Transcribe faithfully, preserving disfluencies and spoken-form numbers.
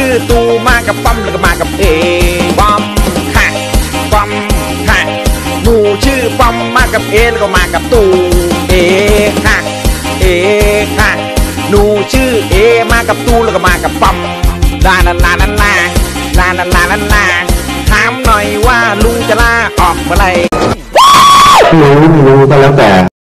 ชื่อตูมากับปั๊มแล้วก็มากับเอปั๊มค่ะปั๊มค่ะหนูชื่อปั๊มมากับเอแล้วก็มากับตูเอค่ะเอค่ะหนูชื่อเอมากับตูแล้วก็มากับปั๊มลาลาลาลาลาลาลาลาลาลาถามหน่อยว่าลุงจะลาออกเมื่อไรรู้ไม่รู้ก็แล้วแต่